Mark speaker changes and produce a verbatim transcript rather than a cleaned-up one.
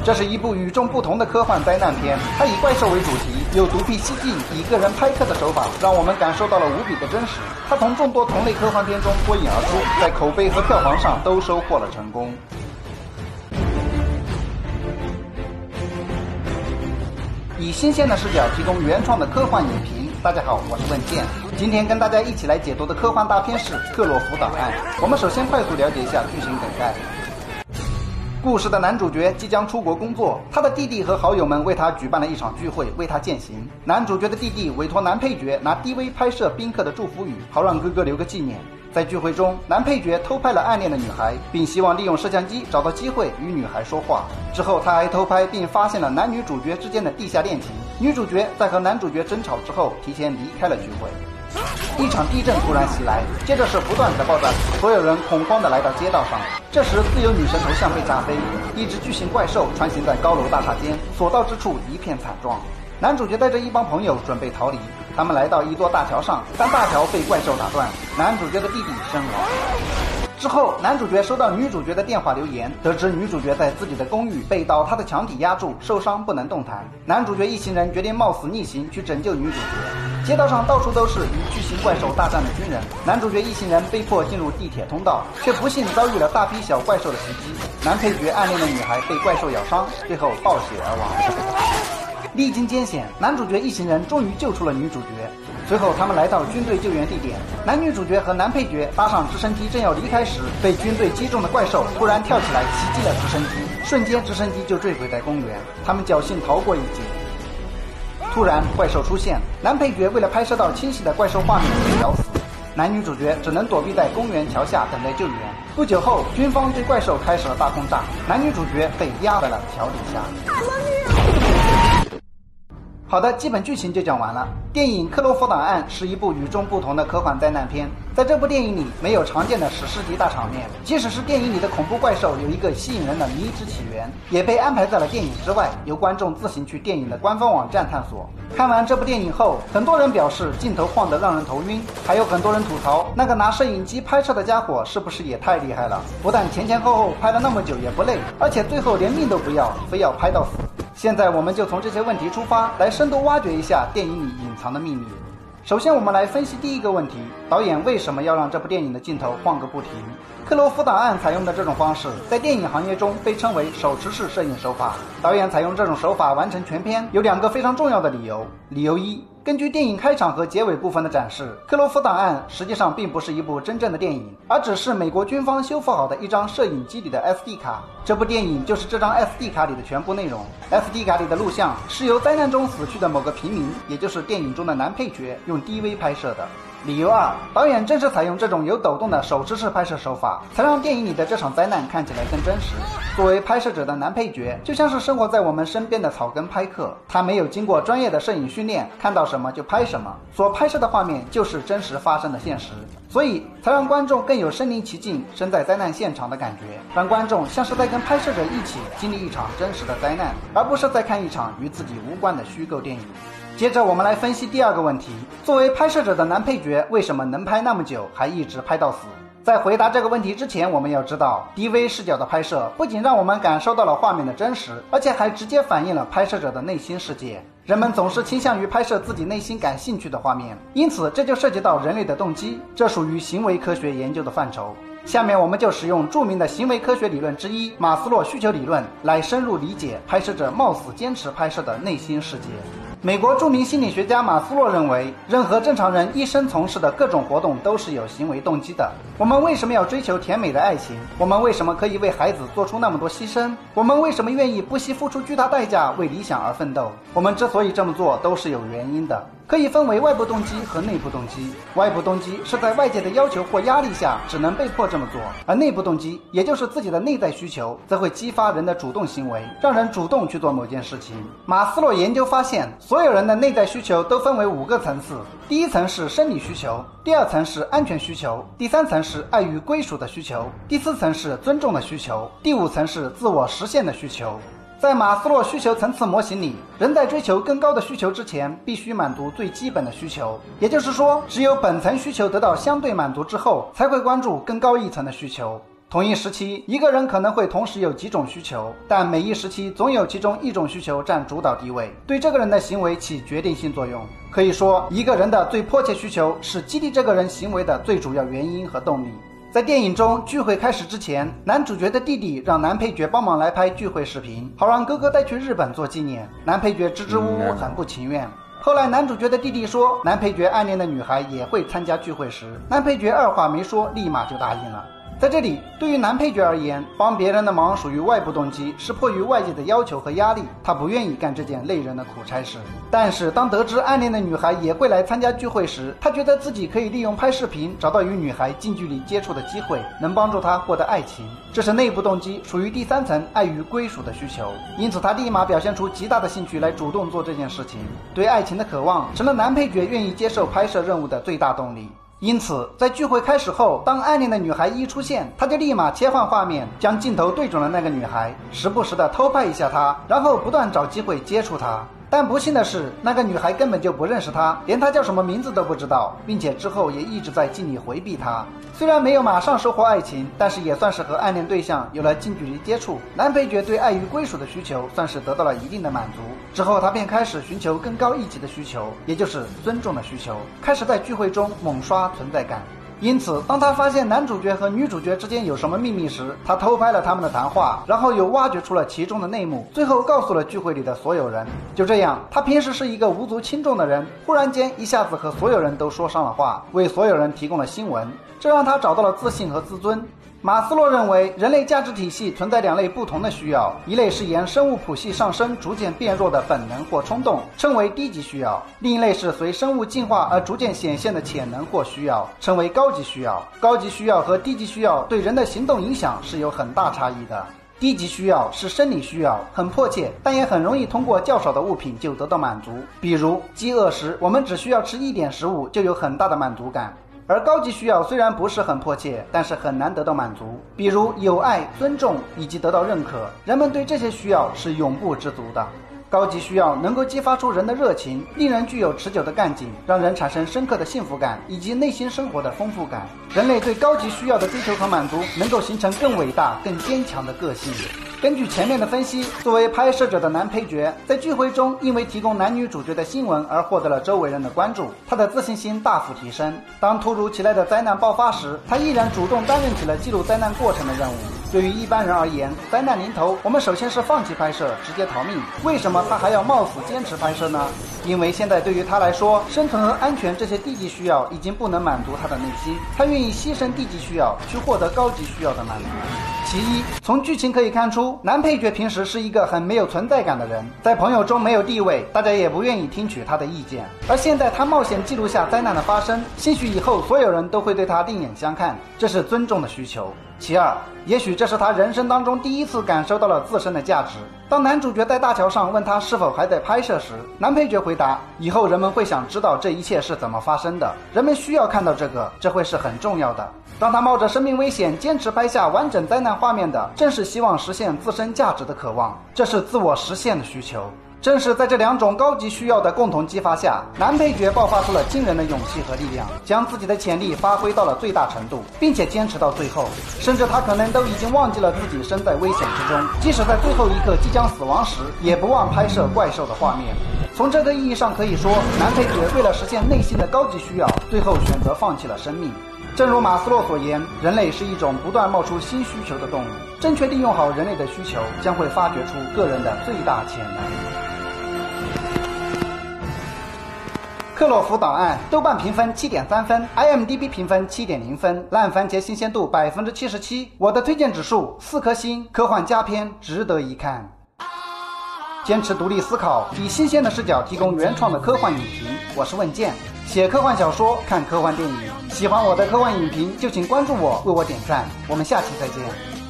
Speaker 1: 这是一部与众不同的科幻灾难片，它以怪兽为主题，有独辟蹊径，以个人拍摄的手法，让我们感受到了无比的真实。它从众多同类科幻片中脱颖而出，在口碑和票房上都收获了成功。以新鲜的视角提供原创的科幻影评。大家好，我是问健，今天跟大家一起来解读的科幻大片是《克洛弗档案》。我们首先快速了解一下剧情梗概。故事的男主角即将出国工作，他的弟弟和好友们为他举办了一场聚会，为他饯行。男主角的弟弟委托男配角拿 D V 拍摄宾客的祝福语，好让哥哥留个纪念。在聚会中，男配角偷拍了暗恋的女孩，并希望利用摄像机找到机会与女孩说话。之后，他还偷拍并发现了男女主角之间的地下恋情。女主角在和男主角争吵之后，提前离开了聚会。一场地震突然袭来，接着是不断的爆炸，所有人恐慌地来到街道上。这时，自由女神头像被炸飞，一只巨型怪兽穿行在高楼大厦间，所到之处一片惨状。男主角带着一帮朋友准备逃离，他们来到一座大桥上，但大桥被怪兽打断，男主角的弟弟身亡。之后，男主角收到女主角的电话留言，得知女主角在自己的公寓被倒塌的墙体压住，受伤不能动弹。男主角一行人决定冒死逆行去拯救女主角。街道上到处都是与巨型怪兽大战的军人，男主角一行人被迫进入地铁通道，却不幸遭遇了大批小怪兽的袭击。男配角暗恋的女孩被怪兽咬伤，最后暴血而亡。历经艰险，男主角一行人终于救出了女主角。随后，他们来到军队救援地点，男女主角和男配角搭上直升机正要离开时，被军队击中的怪兽突然跳起来袭击了直升机，瞬间直升机就坠毁在公园。他们侥幸逃过一劫。突然，怪兽出现，男配角为了拍摄到清晰的怪兽画面被咬死，男女主角只能躲避在公园桥下等待救援。不久后，军方对怪兽开始了大轰炸，男女主角被压在了桥底下。好的，基本剧情就讲完了。电影《克洛弗档案》是一部与众不同的科幻灾难片。在这部电影里，没有常见的史诗级大场面，即使是电影里的恐怖怪兽有一个吸引人的迷之起源，也被安排在了电影之外，由观众自行去电影的官方网站探索。看完这部电影后，很多人表示镜头晃得让人头晕，还有很多人吐槽那个拿摄影机拍摄的家伙是不是也太厉害了？不但前前后后拍了那么久也不累，而且最后连命都不要，非要拍到死。现在我们就从这些问题出发，来深度挖掘一下电影里隐藏的秘密。首先，我们来分析第一个问题：导演为什么要让这部电影的镜头晃个不停？克洛弗档案采用的这种方式，在电影行业中被称为手持式摄影手法。导演采用这种手法完成全片，有两个非常重要的理由。理由一，根据电影开场和结尾部分的展示，克洛弗档案实际上并不是一部真正的电影，而只是美国军方修复好的一张摄影机里的 S D 卡。这部电影就是这张 S D 卡里的全部内容。S D 卡里的录像是由灾难中死去的某个平民，也就是电影中的男配角用 D V 拍摄的。理由二，导演正是采用这种有抖动的手持式拍摄手法，才让电影里的这场灾难看起来更真实。作为拍摄者的男配角，就像是生活在我们身边的草根拍客，他没有经过专业的摄影训练，看到什么就拍什么，所拍摄的画面就是真实发生的现实，所以才让观众更有身临其境、身在灾难现场的感觉，让观众像是在跟拍摄者一起经历一场真实的灾难，而不是在看一场与自己无关的虚构电影。接着我们来分析第二个问题，作为拍摄者的男配角为什么能拍那么久，还一直拍到死？在回答这个问题之前，我们要知道 D V 视角的拍摄不仅让我们感受到了画面的真实，而且还直接反映了拍摄者的内心世界。人们总是倾向于拍摄自己内心感兴趣的画面，因此这就涉及到人类的动机，这属于行为科学研究的范畴。下面我们就使用著名的行为科学理论之一马斯洛需求理论来深入理解拍摄者冒死坚持拍摄的内心世界。美国著名心理学家马斯洛认为，任何正常人一生从事的各种活动都是有行为动机的。我们为什么要追求甜美的爱情？我们为什么可以为孩子做出那么多牺牲？我们为什么愿意不惜付出巨大代价为理想而奋斗？我们之所以这么做都是有原因的，可以分为外部动机和内部动机。外部动机是在外界的要求或压力下只能被迫这么做，而内部动机，也就是自己的内在需求，则会激发人的主动行为，让人主动去做某件事情。马斯洛研究发现，所有人的内在需求都分为五个层次。第一层是生理需求，第二层是安全需求，第三层是爱与归属的需求，第四层是尊重的需求，第五层是自我实现的需求。在马斯洛需求层次模型里，人在追求更高的需求之前，必须满足最基本的需求，也就是说，只有本层需求得到相对满足之后，才会关注更高一层的需求。 同一时期，一个人可能会同时有几种需求，但每一时期总有其中一种需求占主导地位，对这个人的行为起决定性作用。可以说，一个人的最迫切需求是激励这个人行为的最主要原因和动力。在电影中，聚会开始之前，男主角的弟弟让男配角帮忙来拍聚会视频，好让哥哥带去日本做纪念。男配角支支吾吾，很不情愿。后来男主角的弟弟说，男配角暗恋的女孩也会参加聚会时，男配角二话没说，立马就答应了。在这里，对于男配角而言，帮别人的忙属于外部动机，是迫于外界的要求和压力，他不愿意干这件累人的苦差事。但是当得知暗恋的女孩也会来参加聚会时，他觉得自己可以利用拍视频找到与女孩近距离接触的机会，能帮助她获得爱情。这是内部动机，属于第三层爱与归属的需求，因此他立马表现出极大的兴趣来主动做这件事情。对爱情的渴望成了男配角愿意接受拍摄任务的最大动力。因此，在聚会开始后，当暗恋的女孩一出现，他就立马切换画面，将镜头对准了那个女孩，时不时的偷拍一下她，然后不断找机会接触她。但不幸的是，那个女孩根本就不认识他，连他叫什么名字都不知道，并且之后也一直在尽力回避他。虽然没有马上收获爱情，但是也算是和暗恋对象有了近距离接触。男配角对爱与归属的需求算是得到了一定的满足。之后他便开始寻求更高一级的需求，也就是尊重的需求，开始在聚会中猛刷存在感。因此，当他发现男主角和女主角之间有什么秘密时，他偷拍了他们的谈话，然后又挖掘出了其中的内幕，最后告诉了聚会里的所有人。就这样，他平时是一个无足轻重的人，忽然间一下子和所有人都说上了话，为所有人提供了新闻，这让他找到了自信和自尊。马斯洛认为，人类价值体系存在两类不同的需要，一类是沿生物谱系上升逐渐变弱的本能或冲动，称为低级需要；另一类是随生物进化而逐渐显现的潜能或需要，称为高级需要。高级需要和低级需要对人的行动影响是有很大差异的。低级需要是生理需要，很迫切，但也很容易通过较少的物品就得到满足。比如饥饿时，我们只需要吃一点食物就有很大的满足感。而高级需要虽然不是很迫切，但是很难得到满足，比如友爱、尊重以及得到认可，人们对这些需要是永不知足的。高级需要能够激发出人的热情，令人具有持久的干劲，让人产生深刻的幸福感以及内心生活的丰富感。人类对高级需要的追求和满足，能够形成更伟大、更坚强的个性。根据前面的分析，作为拍摄者的男配角在聚会中因为提供男女主角的新闻而获得了周围人的关注，他的自信心大幅提升。当突如其来的灾难爆发时，他毅然主动担任起了记录灾难过程的任务。对于一般人而言，灾难临头，我们首先是放弃拍摄，直接逃命。为什么他还要冒死坚持拍摄呢？因为现在对于他来说，生存和安全这些低级需要已经不能满足他的内心，他愿意牺牲低级需要，去获得高级需要的满足。其一，从剧情可以看出，男配角平时是一个很没有存在感的人，在朋友中没有地位，大家也不愿意听取他的意见。而现在他冒险记录下灾难的发生，兴许以后所有人都会对他另眼相看，这是尊重的需求。其二，也许这是他人生当中第一次感受到了自身的价值。当男主角在大桥上问他是否还在拍摄时，男配角回答，以后人们会想知道这一切是怎么发生的，人们需要看到这个，这会是很重要的。当他冒着生命危险坚持拍下完整灾难画面的，正是希望实现自身价值的渴望，这是自我实现的需求。正是在这两种高级需要的共同激发下，男配角爆发出了惊人的勇气和力量，将自己的潜力发挥到了最大程度，并且坚持到最后，甚至他可能都已经忘记了自己身在危险之中，即使在最后一刻即将死亡时，也不忘拍摄怪兽的画面。从这个意义上可以说，男配角为了实现内心的高级需要，最后选择放弃了生命。正如马斯洛所言，人类是一种不断冒出新需求的动物，正确利用好人类的需求，将会发掘出个人的最大潜能。克洛弗档案豆瓣评分七点三分 ，I M D B 评分七点零分，烂番茄新鲜度百分之七十七，我的推荐指数四颗星，科幻佳片，值得一看。坚持独立思考，以新鲜的视角提供原创的科幻影评。我是问剑，写科幻小说，看科幻电影。喜欢我的科幻影评，就请关注我，为我点赞。我们下期再见。